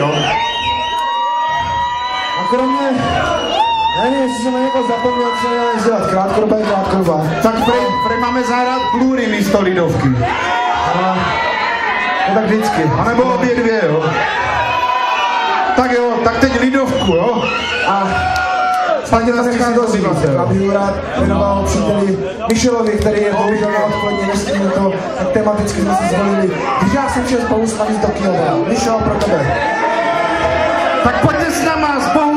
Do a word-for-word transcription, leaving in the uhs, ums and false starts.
jo. A kromě... Nevím, jestli jsem na někoho zapomněl, co měl dělat. Krátkodobé, krátkodobá. Tak prej, prej máme zahrát Blury místo Lidovky. A... No tak vždycky. A nebo obě dvě, jo. Tak jo, tak teď Lidovku, jo. A... Státě nás nechám dozvívat. Já bych rád věnoval příteli Michelovi, který je bohužel na odpoledně, nestihne to, tak tematicky jsme si zvolili. Když já jsem šel spolu s námi z Tokiova. Michel, pro tebe. Tak pojďte s náma spolu.